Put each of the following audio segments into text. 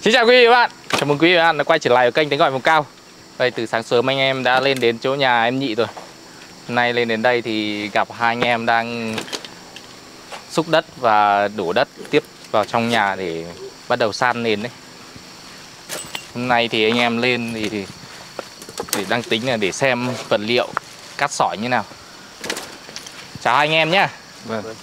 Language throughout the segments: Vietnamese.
Xin chào quý vị và bạn, chào mừng quý vị và bạn đã quay trở lại ở kênh Tiếng Gọi Vùng Cao. Đây, từ sáng sớm anh em đã lên đến chỗ nhà em Nhị rồi. Hôm nay lên đến đây thì gặp hai anh em đang xúc đất và đổ đất tiếp vào trong nhà để bắt đầu san nền đấy. Hôm nay thì anh em lên thì đang tính là để xem vật liệu cát sỏi như nào. Chào hai anh em nhé. Vâng.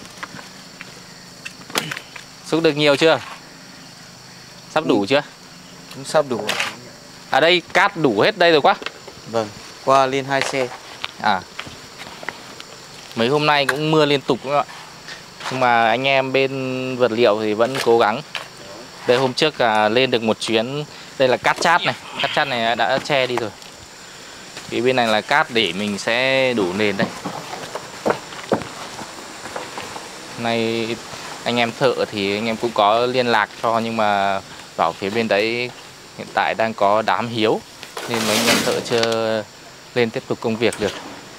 Xúc được nhiều chưa? Sắp đủ chưa? Cũng sắp đủ. À đây cát đủ hết đây rồi quá. Vâng, qua lên 2 xe. À, mấy hôm nay cũng mưa liên tục các bạn. Nhưng mà anh em bên vật liệu thì vẫn cố gắng. Đây hôm trước lên được một chuyến. Đây là cát chát này. Cát chát này đã che đi rồi. Cái bên này là cát để mình sẽ đổ nền đây. Nay anh em thợ thì anh em cũng có liên lạc cho, nhưng mà bảo phía bên đấy hiện tại đang có đám hiếu nên mấy anh em thợ chưa lên tiếp tục công việc được.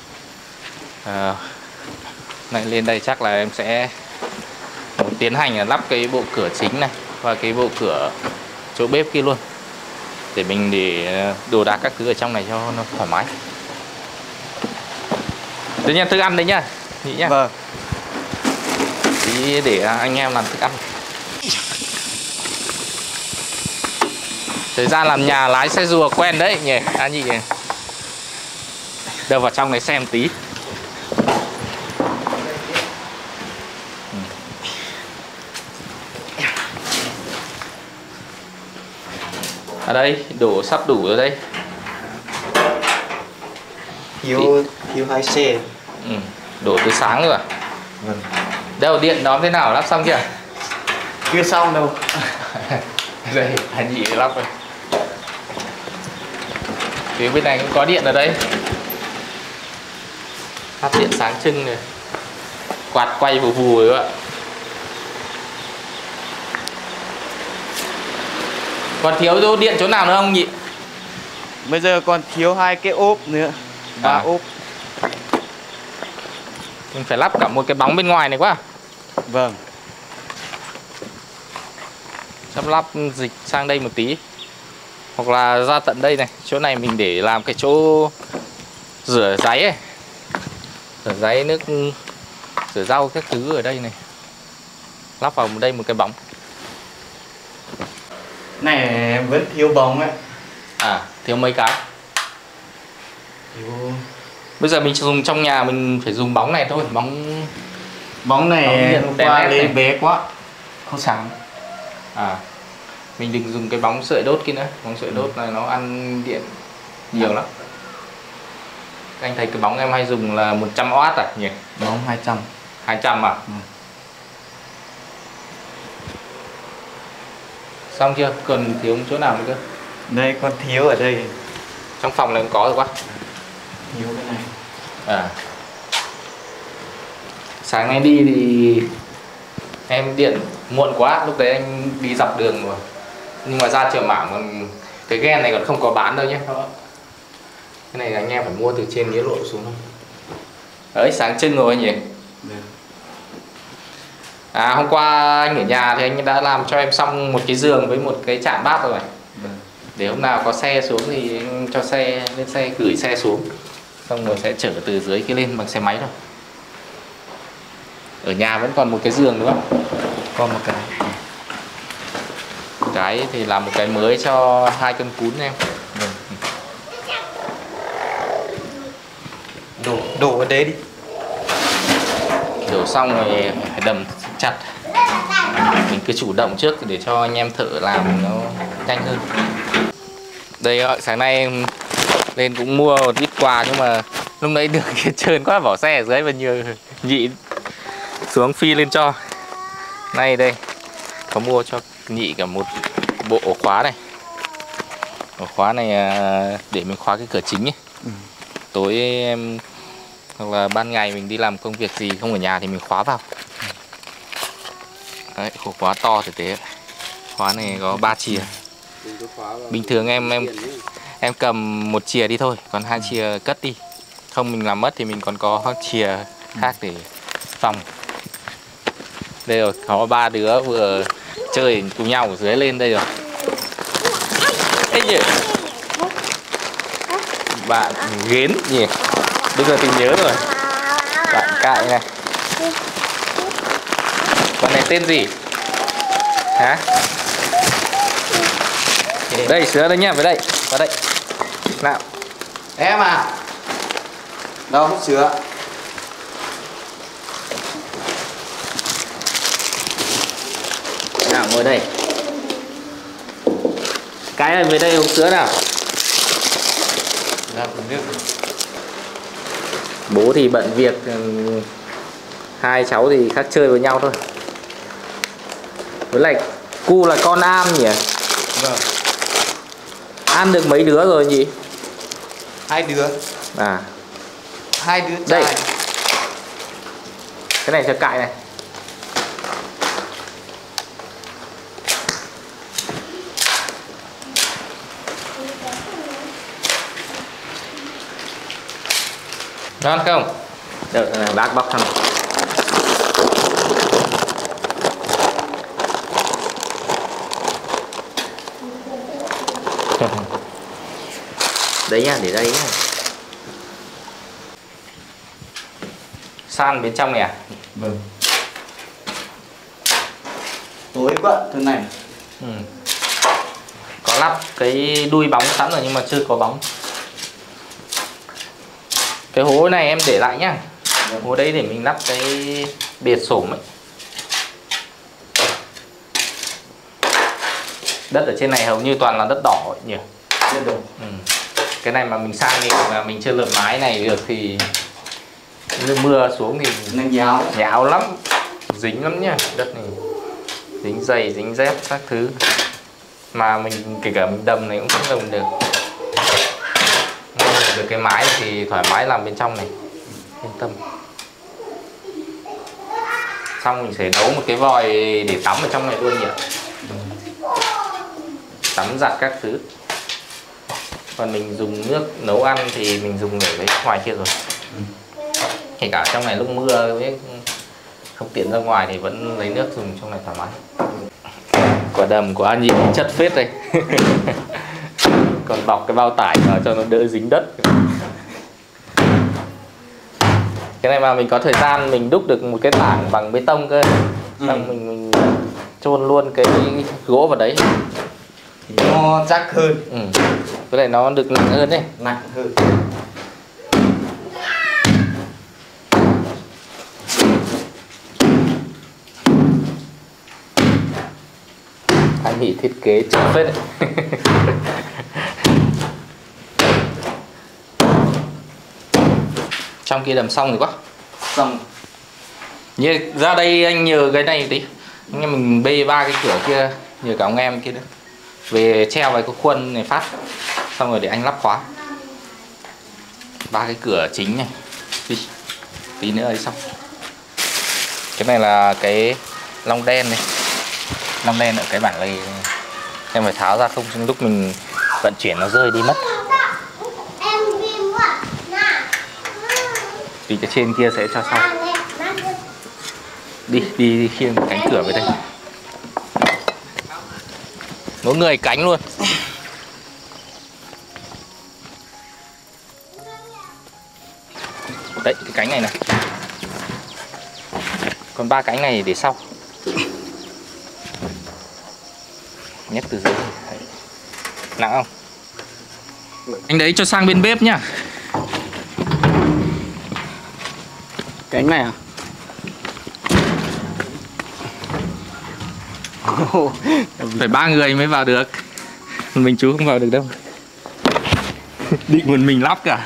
Này lên đây chắc là em sẽ tiến hành lắp cái bộ cửa chính này và cái bộ cửa chỗ bếp kia luôn, để mình để đồ đạc các thứ ở trong này cho nó thoải mái. Tự nhiên thức ăn đấy nhá, Nhị nhá. Vâng. Tí để anh em làm thức ăn. Thời gian làm nhà lái xe rùa quen đấy nhỉ, Nhị nhỉ. Đưa vào trong này xem tí. Ở đây đổ sắp đủ rồi đây. Thiếu 2 xe. Đổ từ sáng rồi à? Vâng. Đâu điện đóm thế nào, lắp xong chưa? Chưa xong đâu. Đây anh Nhị lắp rồi. Phía bên này cũng có điện ở đây. Phát điện sáng trưng rồi. Quạt quay vù vù rồi các bạn. Còn thiếu điện chỗ nào nữa không Nhị? Bây giờ còn thiếu 2 cái ốp nữa. 3 ốp. Mình phải lắp cả một cái bóng bên ngoài này quá. Vâng. Sắp lắp dịch sang đây một tí. Hoặc là ra tận đây này. Chỗ này mình để làm cái chỗ rửa ráy ấy. Rửa ráy nước, rửa rau các thứ ở đây này. Lắp vào đây một cái bóng. Này vẫn thiếu bóng ấy. À, thiếu mấy cái. Thiếu... Bây giờ mình dùng trong nhà mình phải dùng bóng này thôi. Bóng này hôm qua lên bé quá, không sáng. À, mình đừng dùng cái bóng sợi đốt kia nữa. Bóng sợi đốt này nó ăn điện nhiều lắm. Anh thấy cái bóng em hay dùng là 100W à nhỉ? Bóng 200. 200 à? Xong chưa? Còn thiếu chỗ nào nữa cơ? Đây còn thiếu ở đây. Trong phòng này cũng có rồi quá. Thiếu cái này. À. Sáng nay đi thì em điện muộn quá, lúc đấy anh đi dọc đường rồi. Nhưng mà ra chợ Mảng còn cái ghen này còn không có bán đâu nhé. Cái này anh em phải mua từ trên Nghĩa Lộ xuống thôi. Đấy, sáng trưng rồi anh nhỉ? À, hôm qua anh ở nhà thì anh đã làm cho em xong một cái giường với một cái chạn bát rồi. Để hôm nào có xe xuống thì anh cho xe lên xe, gửi xe xuống. Xong rồi sẽ chở từ dưới kia lên bằng xe máy thôi. Ở nhà vẫn còn một cái giường nữa. Còn một cái. Cái thì làm một cái mới cho 2 con cún em. Đổ vào đấy đi. Đổ xong rồi phải đầm chặt. Mình cứ chủ động trước để cho anh em thợ làm nó nhanh hơn. Đây sáng nay em lên cũng mua một ít quà, nhưng mà lúc nãy đường kia trơn quá, bỏ xe ở dưới và nhờ Nhị xuống phi lên cho. Nay đây có mua cho Nhị cả một bộ ổ khóa này. Ổ khóa này để mình khóa cái cửa chính ấy. Tối em hoặc là ban ngày mình đi làm công việc gì không ở nhà thì mình khóa vào. Đấy, ổ khóa to thực tế. Khóa này có 3 chìa. Bình thường em cầm 1 chìa đi thôi, còn 2 chìa cất đi. Không mình làm mất thì mình còn có chìa khác để phòng. Đây rồi, có 3 đứa vừa chơi cùng nhau ở dưới lên đây rồi. đấy nhỉ. Bạn Gến nhỉ. Bây giờ thì nhớ rồi. Bạn Cại này. Con này tên gì? Hả? Đây sữa đây nhá, vào đây. Vào đây. Nào. Em à. Đâu hút sữa. Nào ngồi đây. Cái này về đây uống sữa nào. Ra uống nước. Bố thì bận việc, hai cháu thì khác chơi với nhau thôi. Với lại cu là con Am nhỉ? Vâng. Ăn được mấy đứa rồi nhỉ? 2 đứa. À, 2 đứa đây. trai. Cái này cho Cại này. Ngon không? Đợi bác bóc thằng. Đấy nhá, để đây nhá. San bên trong này à? Vâng. Tối quá thế này. Ừ. Có lắp cái đuôi bóng sẵn rồi nhưng mà chưa có bóng. Cái hố này em để lại nhá. Hố đấy để mình lắp cái bìa xổm ấy. Đất ở trên này hầu như toàn là đất đỏ ấy nhỉ. Được. Ừ. Cái này mà mình sang đi mà mình chưa lợp mái này được thì nước mưa xuống thì Nó nháo. nhão lắm, dính lắm nhá. Đất này dính giày, dính dép các thứ. Mà mình kể cả mình đầm này cũng không đầm được. Được cái mái thì thoải mái làm bên trong này, yên tâm. Xong mình sẽ nấu một cái vòi để tắm ở trong này luôn nhỉ. Tắm giặt các thứ. Còn mình dùng nước nấu ăn thì mình dùng ở cái ngoài kia rồi. Kể cả trong này lúc mưa với không tiện ra ngoài thì vẫn lấy nước dùng trong này thoải mái. Quả đầm của anh Nhị chất phết đây. Còn bọc cái bao tải vào cho nó đỡ dính đất. Cái này mà mình có thời gian mình đúc được một cái tảng bằng bê tông cơ. Xong mình chôn luôn cái gỗ vào đấy thì nó chắc hơn. Ừ. Với lại nó được nặng hơn đấy. Nặng hơn. Anh Nhị thiết kế chất phết đấy. Trong kia đầm xong rồi quá. Xong. Như ra đây anh nhờ cái này đi. Anh em mình bê ba cái cửa kia, nhờ cả ông em kia nữa. Về treo vào cái khuôn này phát. Xong rồi để anh lắp khóa. Ba cái cửa chính này. Đi. Tí nữa ấy xong. Cái này là cái long đen này. Long đen ở cái bản này em phải tháo ra không lúc mình vận chuyển nó rơi đi mất. Vì cái trên kia sẽ cho sau. Đi khiêng cánh cửa về đây. Mỗi người cánh luôn. Đấy, cái cánh này này. Còn ba cánh này để sau. Nhấc từ dưới. Đấy. Nặng không? Anh đấy cho sang bên bếp nhá. Cánh này à? Phải ba người mới vào được. Mình chú không vào được đâu. Định một mình lắp cả.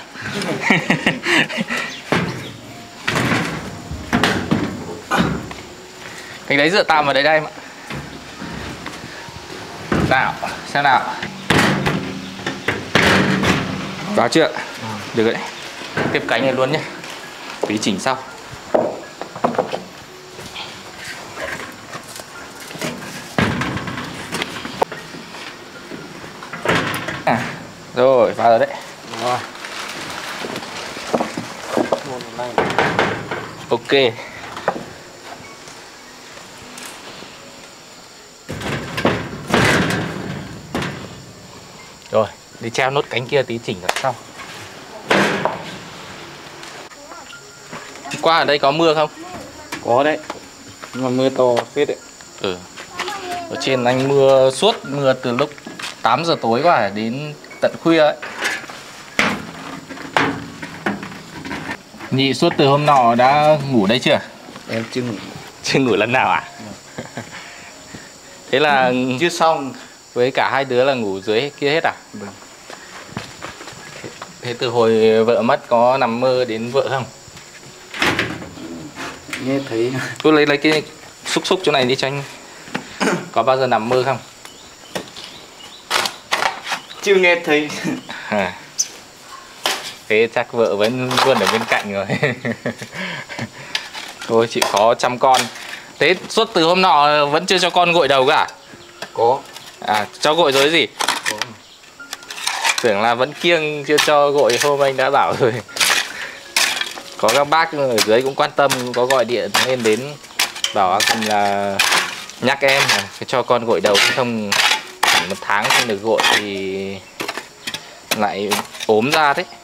Cánh đấy dựa tạm vào đấy đây em ạ. Nào, xem nào. Vào chưa? Được đấy. Tiếp cánh này luôn nhé. Tí chỉnh sau. Rồi, vào rồi đấy. Rồi. Ok. Rồi, đi treo nốt cánh kia tí chỉnh rồi xong. Hôm qua ở đây có mưa không? Có đấy. Nhưng mà mưa to phết đấy. Ừ. Ở trên anh mưa suốt, mưa từ lúc 8 giờ tối qua đến tận khuya ấy. Nhị suốt từ hôm nọ đã ngủ đây chưa? Em chưa ngủ. Chưa ngủ lần nào à? Thế là Chưa xong. với cả hai đứa là ngủ dưới kia hết à? Vâng. Thế từ hồi vợ mất có nằm mơ đến vợ không? Nghe thấy. Cứ lấy cái xúc chỗ này đi cho anh. Có bao giờ nằm mơ không? Chưa nghe thấy. À. Thế chắc vợ vẫn luôn ở bên cạnh rồi. Thôi chịu khó chăm con. Thế suốt từ hôm nọ vẫn chưa cho con gội đầu cả? Có. À, cho gội rồi gì? Có. Tưởng là vẫn kiêng chưa cho gội, hôm anh đã bảo rồi. Có các bác ở dưới cũng quan tâm, có gọi điện lên đến bảo là nhắc em phải cho con gội đầu, không hẳn 1 tháng không được gội thì lại ốm ra đấy.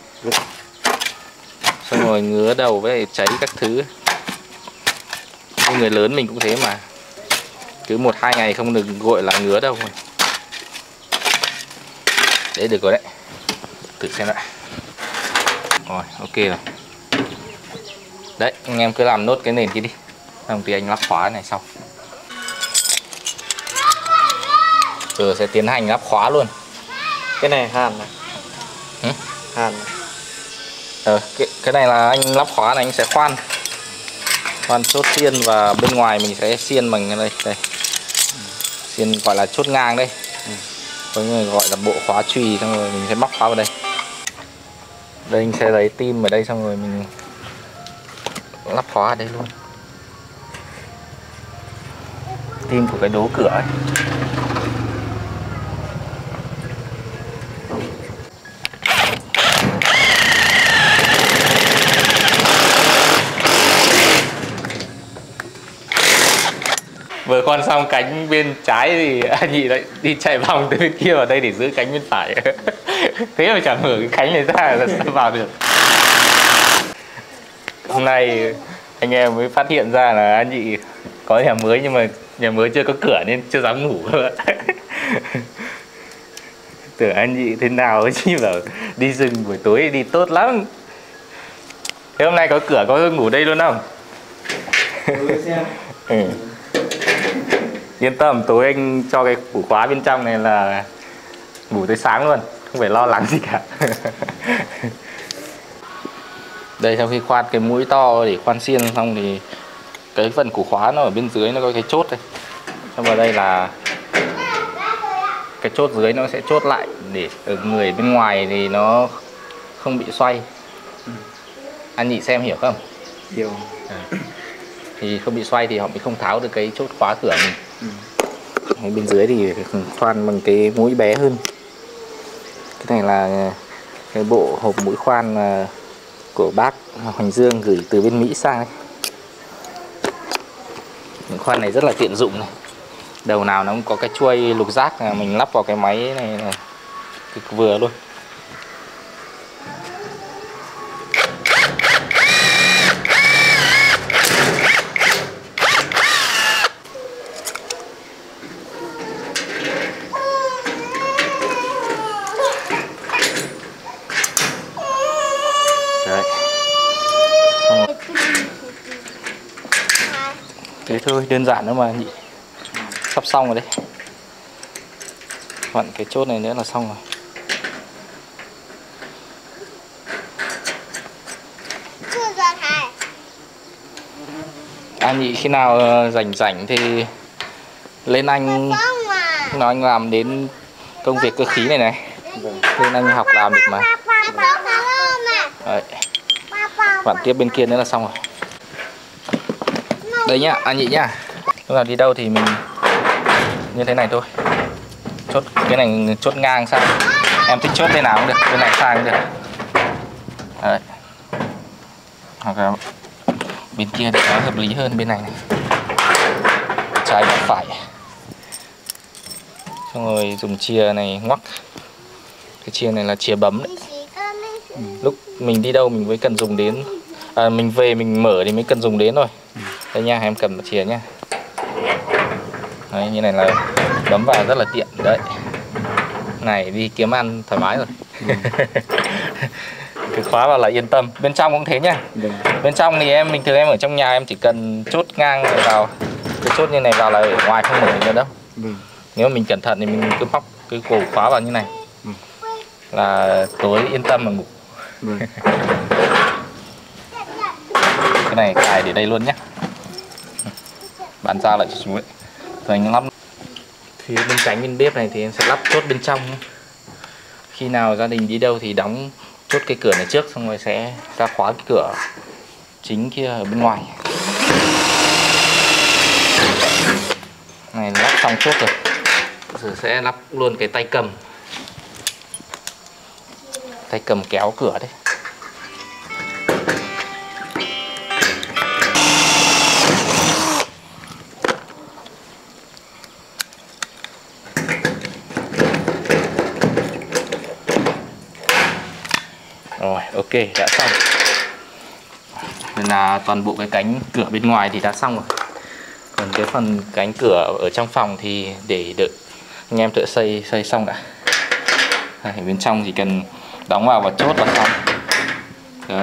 Xong rồi ngứa đầu với cháy các thứ. Như người lớn mình cũng thế mà, cứ 1-2 ngày không được gội là ngứa đầu rồi. Đấy, được rồi đấy. Thử xem lại. Rồi, ok rồi. Đấy, anh em cứ làm nốt cái nền kia đi. Xong thì anh lắp khóa này xong. Giờ sẽ tiến hành lắp khóa luôn. Cái này hàn này. Ừ? Hàn này. Cái này là anh lắp khóa này anh sẽ khoan chốt xiên, và bên ngoài mình sẽ xiên bằng đây. Xiên gọi là chốt ngang đây. Có người gọi là bộ khóa chùy, xong rồi mình sẽ móc khóa vào đây. Đây anh sẽ lấy tim ở đây, xong rồi mình lắp khóa ở đây luôn. Tim của cái đố cửa ấy. Vừa khoan xong cánh bên trái thì anh Nhị lại đi chạy vòng từ bên kia vào đây để giữ cánh bên phải. Thế mà chẳng mở cái cánh này ra là sao vào được. Hôm nay anh em mới phát hiện ra là anh Nhị có nhà mới, nhưng mà nhà mới chưa có cửa nên chưa dám ngủ các bạn. Tưởng anh Nhị thế nào ấy chứ, bảo đi rừng buổi tối đi tốt lắm. Thế hôm nay có cửa có ngủ đây luôn không? Ừ. Yên tâm, tối anh cho cái ổ khóa bên trong này là ngủ tới sáng luôn, không phải lo lắng gì cả. Đây, sau khi khoan cái mũi to để khoan xiên xong thì cái phần củ khóa nó ở bên dưới nó có cái chốt đây. Xong vào đây là cái chốt dưới nó sẽ chốt lại để ở người bên ngoài thì nó không bị xoay. Anh Nhị xem hiểu không? Hiểu. Thì không bị xoay thì họ mới không tháo được cái chốt khóa cửa mình. Bên dưới thì khoan bằng cái mũi bé hơn. Cái này là cái bộ hộp mũi khoan của bác Hoành Dương gửi từ bên Mỹ sang. Những khoan này rất là tiện dụng này. Đầu nào nó cũng có cái chuôi lục giác, mình lắp vào cái máy này cực vừa luôn. Đấy. Thế thôi, đơn giản thôi mà Nhị. Sắp xong rồi đấy. Vặn cái chốt này nữa là xong rồi. Anh Nhị khi nào rảnh thì lên anh, lúc nào anh làm đến công việc cơ khí này này. Lên anh học làm được mà. Đấy. Vặn tiếp bên kia nữa là xong rồi. Đây nhá, anh Nhị nhá. Lúc nào đi đâu thì mình như thế này thôi. Chốt cái này chốt ngang sang. Em thích chốt bên nào cũng được, bên này sang cũng được. Đấy. Hoặc là bên kia để nó hợp lý hơn, bên này này. Trái và phải. Xong rồi dùng chìa này ngoắc. Cái chìa này là chìa bấm đấy. Lúc mình đi đâu mình mới cần dùng đến, mình về mình mở thì mới cần dùng đến thôi. Đây nha, em cầm chìa nha. Đấy, như này là bấm vào rất là tiện đấy. Này đi kiếm ăn thoải mái rồi. Cứ khóa vào là yên tâm. Bên trong cũng thế nhá. Bên trong thì bình thường em ở trong nhà em chỉ cần chốt ngang vào, cái chốt như này vào là ở ngoài không mở được đâu. Nếu mà mình cẩn thận thì mình cứ móc cái cổ khóa vào như này là tối yên tâm mà ngủ. Cái này cài để đây luôn nhé. Bán giao lại cho chú ấy. Rồi anh lắp phía bên cánh bên bếp này thì em sẽ lắp chốt bên trong. Khi nào gia đình đi đâu thì đóng chốt cái cửa này trước, xong rồi sẽ ra khóa cái cửa chính kia ở bên ngoài. Này lắp xong chốt rồi. Giờ sẽ lắp luôn cái tay cầm. Tay cầm kéo cửa đấy. Rồi, ok, đã xong. Nên là toàn bộ cái cánh cửa bên ngoài thì đã xong rồi. Còn cái phần cánh cửa ở trong phòng thì để đợi anh em thợ xây xong đã. Ở bên trong chỉ cần đóng vào và chốt là xong. Đấy.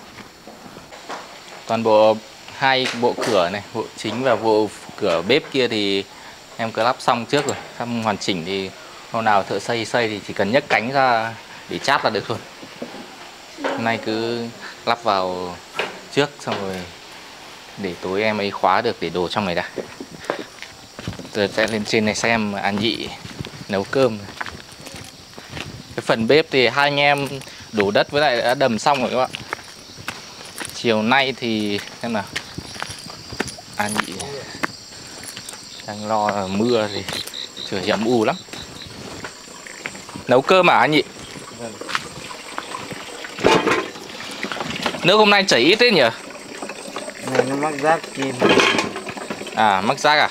Toàn bộ hai bộ cửa này, bộ chính và bộ cửa bếp kia thì em cứ lắp xong trước rồi. Xong hoàn chỉnh thì hôm nào thợ xây thì chỉ cần nhấc cánh ra để chát là được thôi. Hôm nay cứ lắp vào trước xong rồi để tối em ấy khóa được để đồ trong này đã. Giờ sẽ lên trên này xem An Nhị nấu cơm. Cái phần bếp thì hai anh em đổ đất với lại đã đầm xong rồi các bạn. Chiều nay thì xem nào, An Nhị đang lo là mưa thì trời ẩm u lắm. Nấu cơm à An Nhị? Nước hôm nay chảy ít thế nhỉ? Này nó mắc rác kín. À, mắc rác à?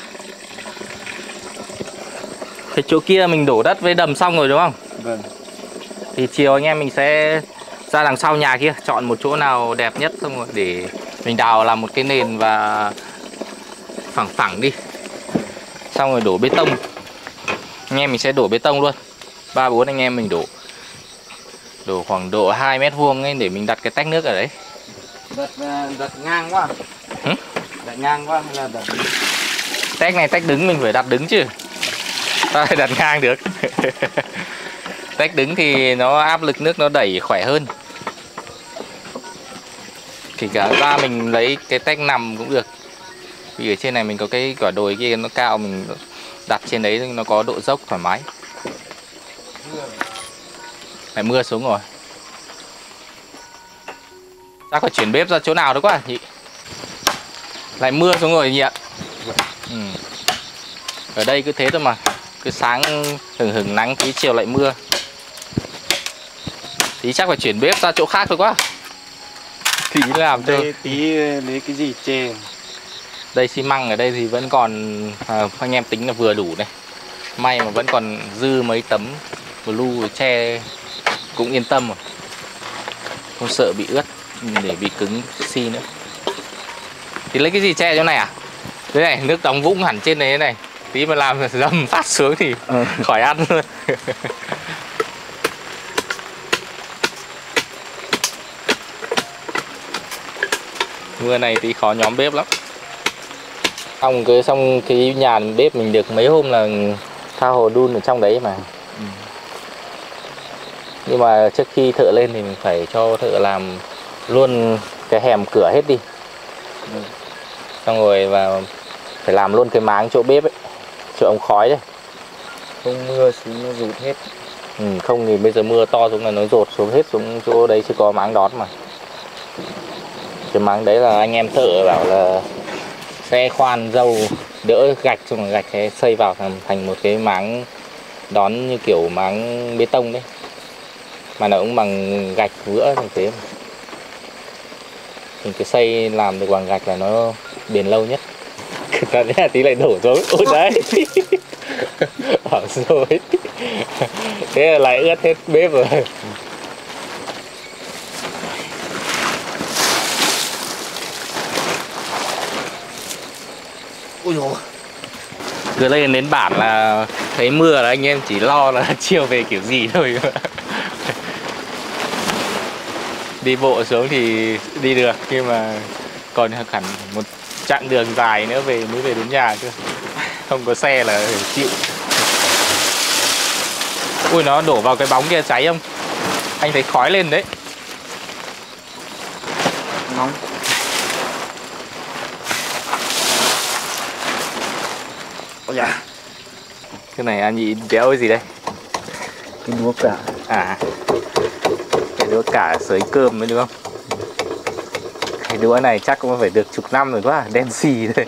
Cái chỗ kia mình đổ đất với đầm xong rồi đúng không? Vâng. Thì chiều anh em mình sẽ ra đằng sau nhà kia, chọn một chỗ nào đẹp nhất xong rồi để mình đào làm một cái nền và phẳng đi. Xong rồi đổ bê tông. Anh em mình sẽ đổ bê tông luôn. 3-4 anh em mình đổ. Đổ khoảng độ 2 mét vuông ấy để mình đặt cái tách nước ở đấy. Đặt ngang quá. Hử? Đặt ngang quá hay là đặt... Tách này tách đứng mình phải đặt đứng chứ. Sao lại đặt ngang được? Tách đứng thì nó áp lực nước nó đẩy khỏe hơn. Kể cả ra mình lấy cái tách nằm cũng được. Vì ở trên này mình có cái quả đồi kia nó cao, mình đặt trên đấy nó có độ dốc thoải mái. Lại mưa xuống rồi. Chắc phải chuyển bếp ra chỗ nào đó quá nhỉ? Lại mưa xuống rồi nhỉ ạ? Ừ. Ở đây cứ thế thôi mà. Cứ sáng hừng nắng, tí chiều lại mưa. Tí chắc phải chuyển bếp ra chỗ khác thôi quá. Tí làm cho tí lấy cái gì chê. Đây xi măng ở đây thì vẫn còn anh em tính là vừa đủ này. May mà vẫn còn dư mấy tấm blue che cũng yên tâm rồi. Không sợ bị ướt để bị cứng xi nữa. Thì lấy cái gì che chỗ này à? Thế này, nước đóng vũng hẳn trên đấy này. Tí mà làm dầm phát xuống thì khỏi ăn luôn. Mưa này tí khó nhóm bếp lắm. Xong cái nhà bếp mình được mấy hôm là tha hồ đun ở trong đấy mà. Nhưng mà trước khi thợ lên thì mình phải cho thợ làm luôn cái hẻm cửa hết đi. Xong rồi và phải làm luôn cái máng chỗ bếp ấy, chỗ ống khói đấy. Không mưa xuống nó rụt hết. Không thì bây giờ mưa to xuống là nó rột xuống hết xuống chỗ đấy chứ có máng đón mà. Cái máng đấy là anh em thợ bảo là sẽ khoan dâu đỡ gạch, xong rồi gạch sẽ xây vào thành một cái máng đón như kiểu máng bê tông đấy. Mà nó cũng bằng gạch vữa như thế mà. Mình cứ xây làm được bằng gạch là nó bền lâu nhất. Tí lại đổ xuống. Ôi đấy. Ở rồi. Thế là lại ướt hết bếp rồi. Ui dồi. Cứ lên đến bản là thấy mưa là anh em chỉ lo là chiều về kiểu gì thôi. Đi bộ xuống thì đi được, nhưng mà còn hẳn một chặng đường dài nữa mới về đến nhà cơ. Không có xe là phải chịu. Ui, nó đổ vào cái bóng kia cháy không? Anh thấy khói lên đấy. Nóng. Ôi dạ. Cái này anh nhị béo cái gì đây? Cái đũa cả. À, cái đũa cả sới cơm mới đúng không? Cái đũa này chắc cũng phải được chục năm rồi quá, đen xì thôi.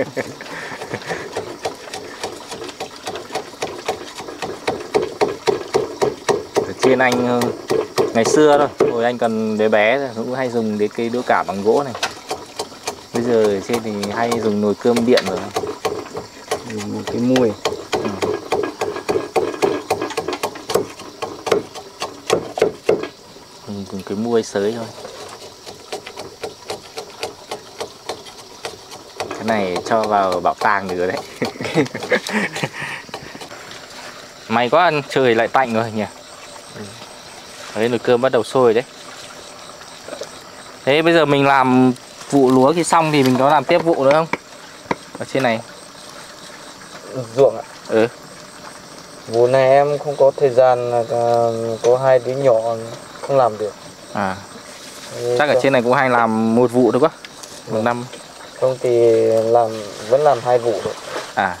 Ở trên anh ngày xưa thôi, hồi anh còn bé bé rồi, cũng hay dùng đến cái đũa cả bằng gỗ này. Bây giờ ở trên thì hay dùng nồi cơm điện rồi. Dùng một cái muôi. Dùng cái muôi sới thôi. Cái này cho vào bảo tàng được rồi đấy. May quá, trời lại tạnh rồi nhỉ. Đấy, nồi cơm bắt đầu sôi đấy. Thế bây giờ mình làm vụ lúa khi xong thì mình có làm tiếp vụ nữa không? Ở trên này. Ruộng ạ. Ừ. Vụ này em không có thời gian, có 2 đứa nhỏ không làm được. À. Chắc ở trên này cũng hay làm một vụ thôi quá. Một năm. Không thì vẫn làm 2 vụ được. À.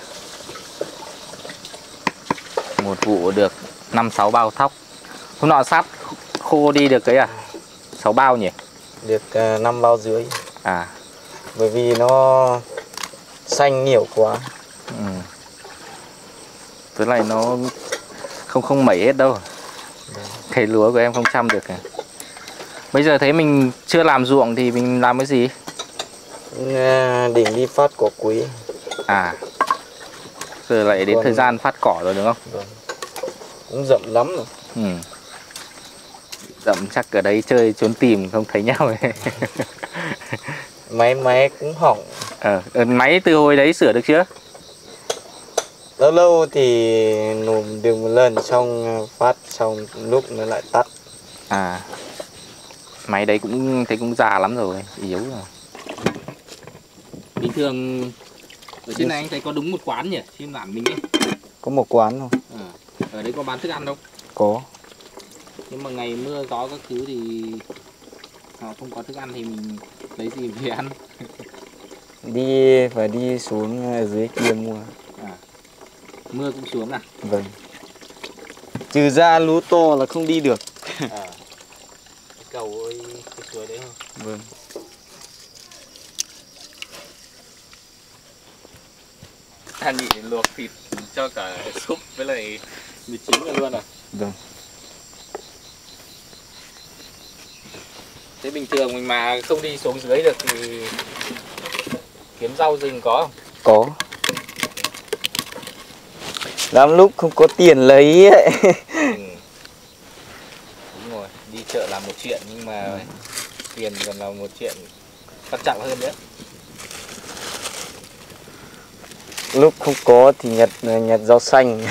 Một vụ được 5-6 bao thóc. Hôm nọ sáp khô đi được cái 6 bao nhỉ? Được 5 bao dưới. À. Bởi vì nó xanh nhiều quá. Ừ. Với lại nó không mẩy hết đâu. Thấy lúa của em không chăm được à. Bây giờ thấy mình chưa làm ruộng thì mình làm cái gì? Định đi phát cỏ quý. À. Giờ lại đến thời gian phát cỏ rồi đúng không? Vâng. Cũng rậm lắm rồi. Ừ. Rậm chắc ở đấy chơi trốn tìm không thấy nhau ấy. Máy cũng hỏng. Máy từ hồi đấy sửa được chưa? Lâu lâu thì nồm được một lần xong phát xong lúc nó lại tắt. À. Máy đấy cũng thấy cũng già lắm rồi, yếu rồi. Bình thường ở trên này anh thấy có đúng một quán nhỉ? Trên bản mình ấy. Có một quán thôi. Ở đấy có bán thức ăn không? Có. Nhưng mà ngày mưa gió các thứ thì họ không có thức ăn thì mình lấy gì về ăn? Phải đi xuống dưới kia mua. À. Mưa cũng xuống à? Vâng. Trừ ra lúa to là không đi được. Cái cầu ơi, cái suối đấy không? Vâng. Anh nhị luộc thịt cho cả súp với lại mì chính luôn à? Vâng. Thế bình thường mình mà không đi xuống dưới được thì kiếm rau rừng có không? Có. Lắm lúc không có tiền lấy ấy. Đúng rồi, đi chợ là một chuyện nhưng mà tiền còn là một chuyện quan trọng hơn nữa. Lúc không có thì nhặt rau xanh.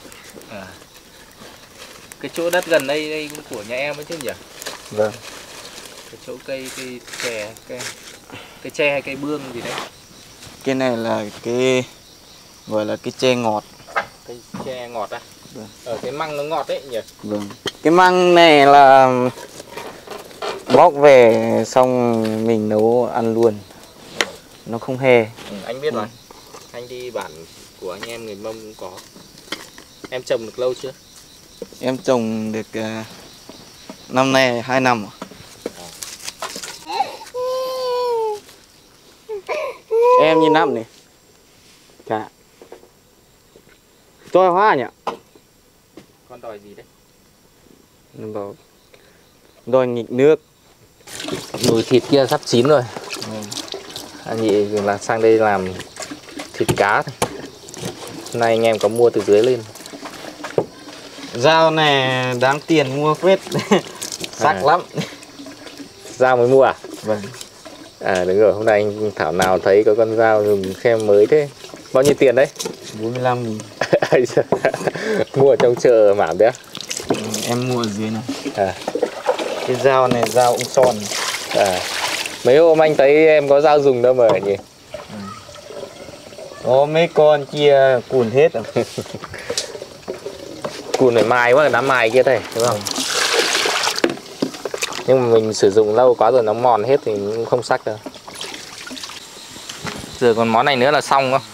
Cái chỗ đất gần đây cũng của nhà em ấy chứ nhỉ? Vâng. Cái chỗ cây chè, cây tre hay cây bương gì đấy? Cái này là cái gọi là cái tre ngọt. Cây tre ngọt à? Vâng. Cái măng nó ngọt đấy nhỉ? Vâng. Cái măng này là bóc về xong mình nấu ăn luôn. Nó không hề. Anh biết rồi. Anh đi bản của anh em người Mông cũng có. Em trồng được lâu chưa? Em trồng được năm nay 2 năm. Em như năm này. Chà. Tôi hoa nhỉ? Con đòi gì đấy? Nó bảo đòi nghịch nước. Nồi thịt kia sắp chín rồi. Anh nhị là sang đây làm thịt cá thôi. Hôm nay anh em có mua từ dưới lên. Dao này đáng tiền mua phết. Sắc lắm. Dao mới mua à? Vâng. À đúng rồi, hôm nay anh Thảo nào thấy có con dao dùng khem mới thế. Bao nhiêu tiền đấy? 45.000. Mua ở trong chợ Mảm đấy á? Em mua ở dưới này. À. Cái dao này dao ông son. À. Mấy hôm anh thấy em có dao dùng đâu mà nhỉ? Có mấy con chia cùn hết rồi. Cùn phải mài quá, đám mài kia thầy, đúng không? Nhưng mà mình sử dụng lâu quá rồi nó mòn hết thì cũng không sắc đâu. Giờ còn món này nữa là xong không?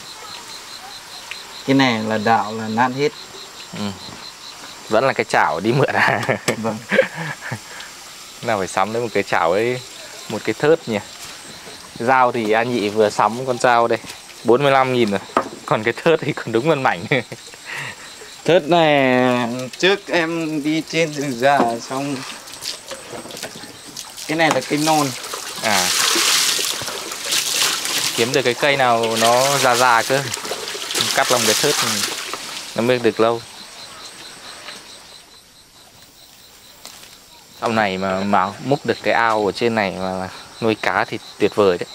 Cái này là đạo là nát hết. Vẫn là cái chảo đi mượn à? Vâng. Nào phải sắm lấy một cái chảo ấy, một cái thớt nhỉ. Dao thì anh Nhị vừa sắm con dao đây 45.000 rồi. Còn cái thớt thì còn đúng con mảnh. Thớt này trước em đi trên rừng già xong. Cái này là cây non. À. Kiếm được cái cây nào nó già già cơ. Cắt lòng cái thớt nó mới được lâu. Sau này mà múc được cái ao ở trên này mà nuôi cá thì tuyệt vời đấy.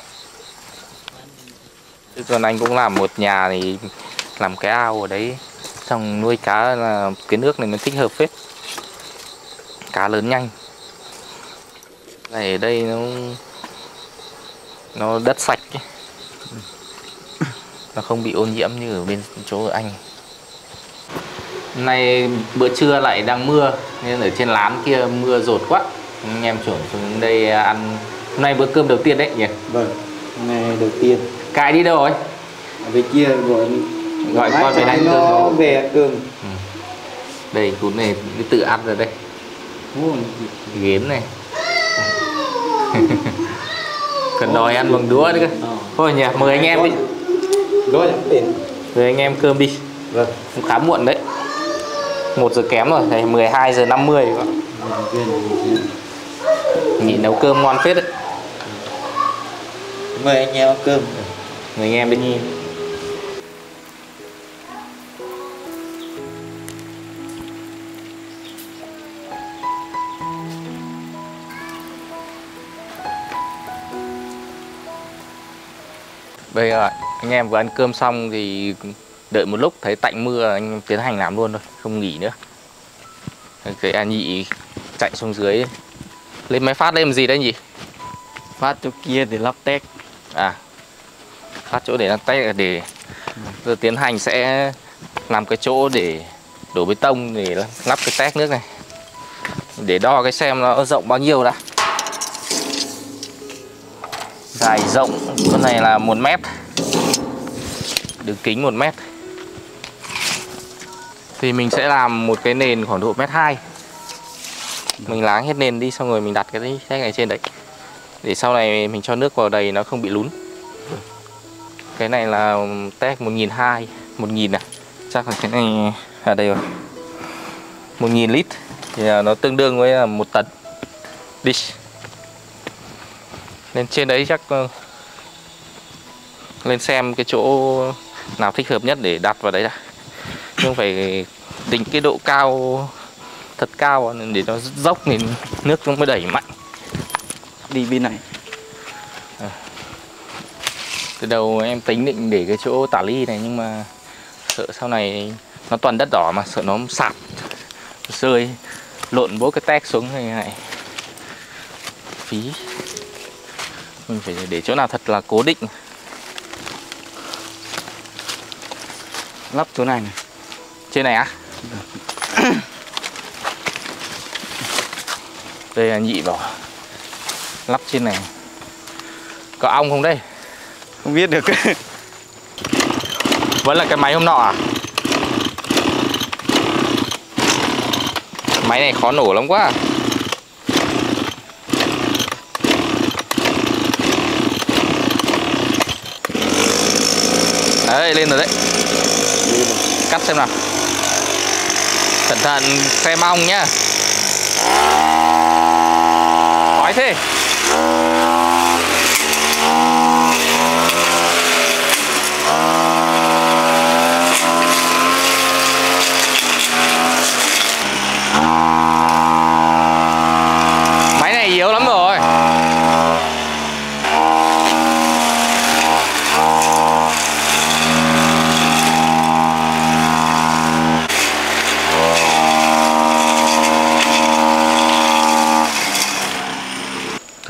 Chứ còn anh cũng làm một nhà thì làm cái ao ở đấy xong nuôi cá là cái nước này nó thích hợp phết. Cá lớn nhanh. Này ở đây nó đất sạch ấy. Nó không bị ô nhiễm như ở bên chỗ anh. Hôm nay bữa trưa lại đang mưa nên ở trên lán kia mưa dột quá. Anh em chuyển xuống đây ăn. Hôm nay bữa cơm đầu tiên đấy nhỉ? Vâng. Ngày đầu tiên. Cài đi đâu rồi? Về kia gọi con về đánh nó cơm. về ăn cơm. Đây cún này cứ tự ăn rồi đây. Ghến này. Cần đòi ăn bằng đũa nữa cơ. Thôi nhỉ, mời anh em đi. Rồi Mời anh em cơm đi. Vâng. Cũng khá muộn đấy. 1 giờ kém rồi, đây 12 giờ 50 các bạn. Nghỉ nấu cơm ngon phết đấy. Mời anh em ăn cơm. Mời anh em đi nhìn. Bây giờ anh em vừa ăn cơm xong thì đợi một lúc thấy tạnh mưa anh tiến hành làm luôn thôi, không nghỉ nữa. Cái anh Nhị chạy xuống dưới lên máy phát lên làm gì đấy nhỉ? Phát chỗ kia để lắp tét. À, phát chỗ để lắp tét để giờ tiến hành sẽ làm cái chỗ để đổ bê tông để lắp cái tét nước này. Để đo cái xem nó rộng bao nhiêu đã. Dài rộng con này là 1 mét, đường kính 1 mét. Thì mình sẽ làm một cái nền khoảng độ 1,2 m. Mình láng hết nền đi xong rồi mình đặt cái tét này trên đấy. Để sau này mình cho nước vào đầy nó không bị lún. Cái này là tét 1.200, 1.000 à? Chắc là cái này ở đây rồi. 1.000 lít thì nó tương đương với 1 tấn dish. Nên trên đấy chắc lên xem cái chỗ nào thích hợp nhất để đặt vào đấy đã. Nhưng phải tính cái độ cao thật cao để nó dốc thì nước nó mới đẩy mạnh. Đi bên này. Từ đầu em tính định để cái chỗ tả ly này nhưng mà sợ sau này nó toàn đất đỏ mà sợ nó sạt rơi lộn bố cái tét xuống như này phí. Mình phải để chỗ nào thật là cố định. Lắp chỗ này này. Trên này á? Đây là Nhị bảo lắp trên này. Có ong không đây? Không biết được. Vẫn là cái máy hôm nọ à? Máy này khó nổ lắm quá. Đấy, lên rồi đấy. Cắt xem nào. Cẩn thận xem ong nhá. Khói thế.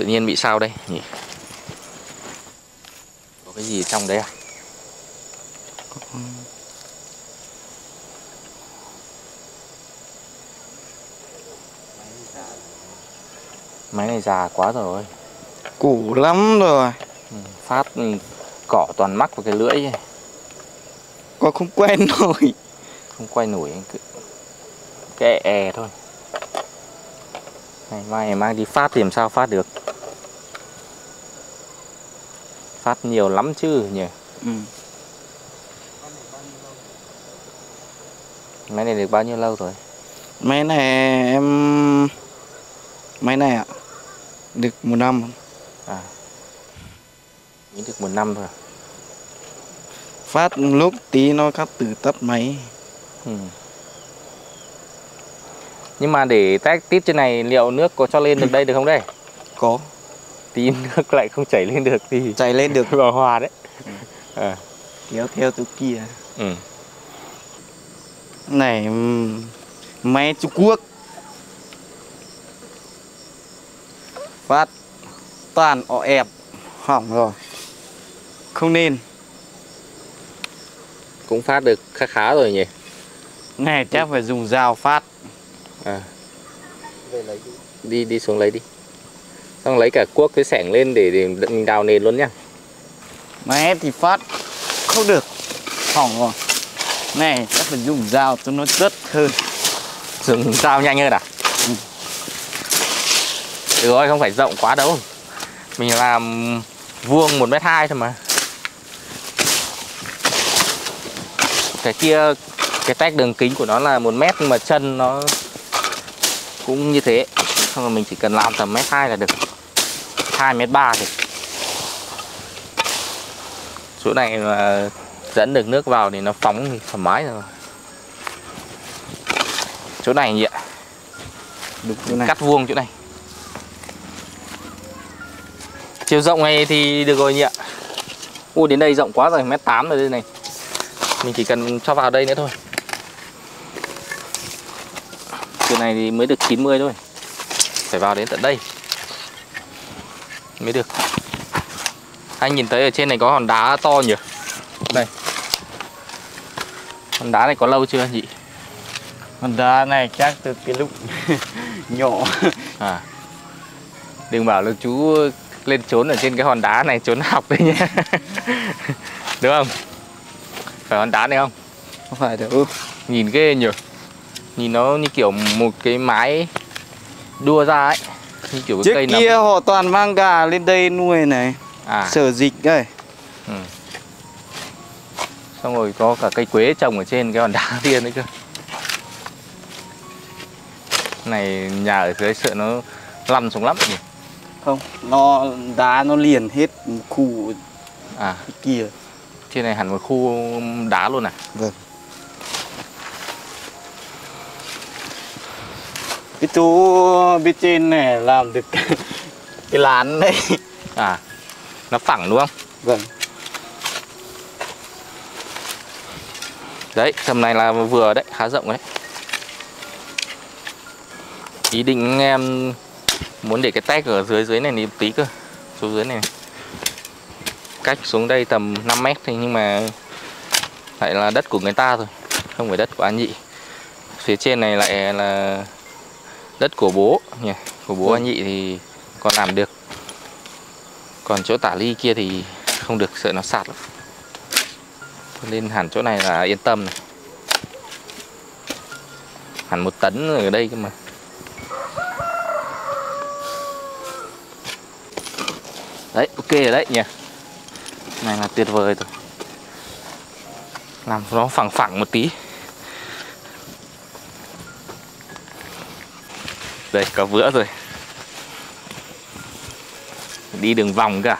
nhiên bị sao đây nhỉ? Có cái gì trong đấy à? Máy này già quá rồi. Cũ lắm rồi. Phát cỏ toàn mắc vào cái lưỡi ấy. Có không quen nổi. Không quay nổi, cái thôi. Ngày mai mang đi phát thì làm sao phát được. Phát nhiều lắm chứ nhỉ. Máy này được bao nhiêu lâu rồi? Máy này máy này ạ, được 1 năm. À, mới được 1 năm thôi. Phát lúc tí nó cắt từ tắt máy. Nhưng mà để test tiếp trên này liệu nước có cho lên được đây được không đây? Có. Tí nước lại không chảy lên được thì Chảy lên được vào hòa đấy. Kéo theo từ kia. Ừ. Này máy Trung Quốc. Phát toàn ọ ẹp, hỏng rồi. Không nên. Cũng phát được khá khá rồi nhỉ. Này chắc phải dùng dao phát. Đi xuống lấy đi. Xong lấy cả cuốc với xẻng lên để mình đào nền luôn nhá. Máy thì phát không được, hỏng rồi. Này chắc phải dùng dao cho nó chất hơn. Dùng dao nhanh hơn à? Được rồi, không phải rộng quá đâu. Mình làm vuông 1m2 thôi mà. Cái kia, cái tách đường kính của nó là 1m nhưng mà chân nó cũng như thế. Xong rồi mình chỉ cần làm tầm 1m2 là được. 2m3 thì. Chỗ này mà dẫn được nước vào thì nó phóng thì thoải mái rồi. Chỗ này nhỉ ạ? Đúng chỗ này. Cắt vuông chỗ này. Chiều rộng này thì được rồi nhỉ ạ. Ui đến đây rộng quá rồi, 1m8 rồi đây này. Mình chỉ cần cho vào đây nữa thôi. Chỗ này thì mới được 90 thôi. Phải vào đến tận đây mới được. Anh nhìn thấy ở trên này có hòn đá to nhỉ? Đây. Hòn đá này có lâu chưa chị? Hòn đá này chắc từ cái lúc nhỏ. À. Đừng bảo là chú lên trốn ở trên cái hòn đá này trốn học đấy nhé. Đúng không? Phải hòn đá này không? Không phải đâu. Nhìn ghê nhỉ? Nhìn nó như kiểu một cái mái đua ra ấy. Như kiểu cái cây trước kia họ toàn mang gà lên đây nuôi này. Sở dịch đây. Xong rồi có cả cây quế trồng ở trên cái hòn đá kia nữa cơ. Này nhà ở dưới sợ nó lăn xuống lắm nhỉ? Không, đá nó liền hết khu kia. Trên này hẳn một khu đá luôn à? Vâng. Cái chỗ bên trên này làm được cái lán đấy. Nó phẳng đúng không? Vâng. Đấy, tầm này là vừa đấy, khá rộng đấy. Ý định em muốn để cái tag ở dưới này một tí cơ. Xuống dưới này. Cách xuống đây tầm 5 mét thôi nhưng mà lại là đất của người ta thôi, không phải đất của anh Nhị. Phía trên này lại là đất của bố nhỉ, của bố anh Nhị thì còn làm được. Còn chỗ tả ly kia thì không được, sợ nó sạt lắm. Nên hẳn chỗ này là yên tâm này. Hẳn 1 tấn ở đây cơ mà. Đấy, ok rồi đấy nhỉ. Này là tuyệt vời rồi. Làm nó phẳng phẳng một tí. Đây, có vữa rồi. Đi đường vòng cả.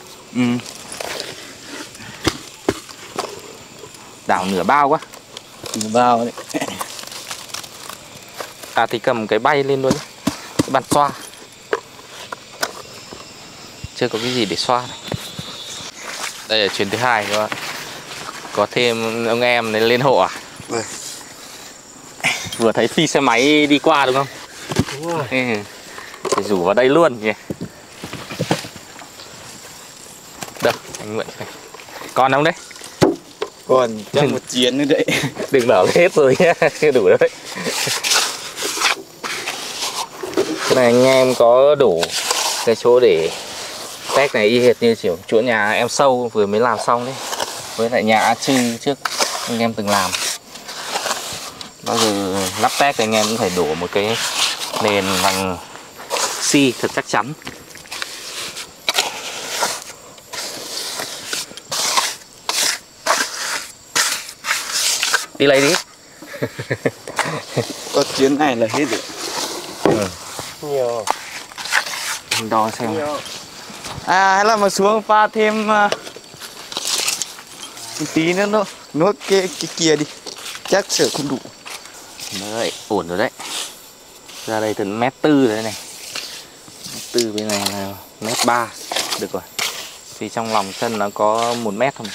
Đảo nửa bao quá. Nửa bao đấy. Thì cầm cái bay lên luôn đấy. Cái bàn xoa. Chưa có cái gì để xoa này. Đây là chuyến thứ 2 các bạn. Có thêm ông em lên hộ à? Vâng. Vừa thấy phi xe máy đi qua đúng không? Đúng rồi. Phải rủ vào đây luôn nhỉ. anh mượn cái này. Còn không đấy? Còn chắc một chiến nữa đấy. Đừng bảo hết rồi nhá, chưa đủ đấy. Cái này anh em có đủ cái chỗ để tét này y hệt như kiểu chỗ nhà em Sâu vừa mới làm xong đấy, với lại nhà A Chư trước anh em từng làm. Bao giờ lắp tét thì anh em cũng phải đổ một cái nền bằng xi thật chắc chắn. Đi lấy đi. Có chuyến này là hết rồi. Nhiều. Mình đo xem. Nhiều. À hay là mà xuống pha thêm một tí nữa nữa. Nuốt cái kia đi. Chắc sợ không đủ. Đấy, ổn rồi đấy. Ra đây tận 1m4 đấy này. 1m4 bên này là 1m3. Được rồi. Thì trong lòng sân nó có 1m thôi.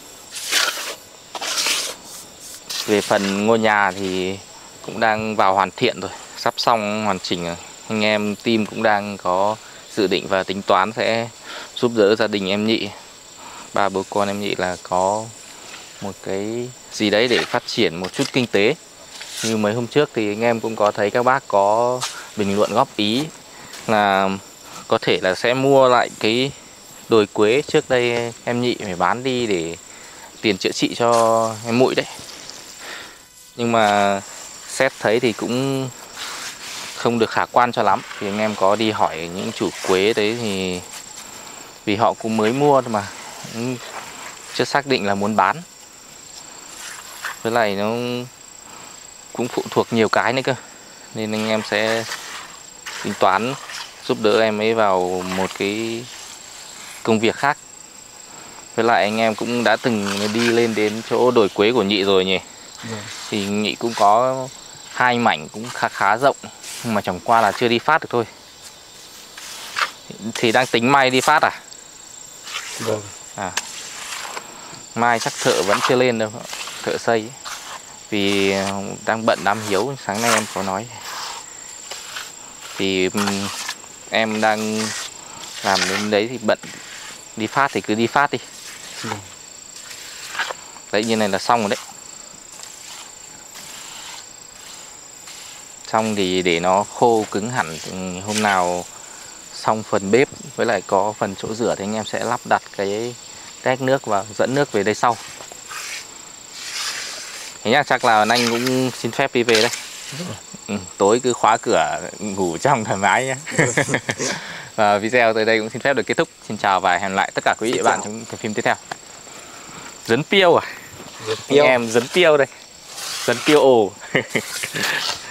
Về phần ngôi nhà thì cũng đang vào hoàn thiện rồi, sắp xong hoàn chỉnh rồi. Anh em team cũng đang có dự định và tính toán sẽ giúp đỡ gia đình em Nhị, ba bố con em Nhị là có một cái gì đấy để phát triển một chút kinh tế. Như mấy hôm trước thì anh em cũng có thấy các bác có bình luận góp ý là có thể là sẽ mua lại cái đồi quế trước đây em Nhị phải bán đi để tiền chữa trị cho em Mụi đấy. Nhưng mà xét thấy thì cũng không được khả quan cho lắm. Thì anh em có đi hỏi những chủ quế đấy thì vì họ cũng mới mua thôi mà, chưa xác định là muốn bán. Với lại nó cũng phụ thuộc nhiều cái nữa cơ, nên anh em sẽ tính toán giúp đỡ em ấy vào một cái công việc khác. Với lại anh em cũng đã từng đi lên đến chỗ đồi quế của Nhị rồi nhỉ. Thì Nhị cũng có 2 mảnh cũng khá rộng, nhưng mà chẳng qua là chưa đi phát được thôi. Thì đang tính mai đi phát à? Vâng. À, mai chắc thợ vẫn chưa lên đâu, thợ xây ấy. Vì đang bận đám hiếu, sáng nay em có nói. Thì em đang làm đến đấy thì bận, đi phát thì cứ đi phát đi. Đấy, như này là xong rồi đấy. Xong thì để nó khô cứng hẳn, hôm nào xong phần bếp với lại có phần chỗ rửa thì anh em sẽ lắp đặt cái tét nước và dẫn nước về đây sau. Thế nhá, chắc là anh cũng xin phép đi về đây. Tối cứ khóa cửa ngủ trong thoải mái nhé. Và video tới đây cũng xin phép được kết thúc. Xin chào và hẹn lại tất cả quý vị và bạn trong cái phim tiếp theo. Dấn piêu à? Anh em dấn piêu đây. Dấn piêu ồ.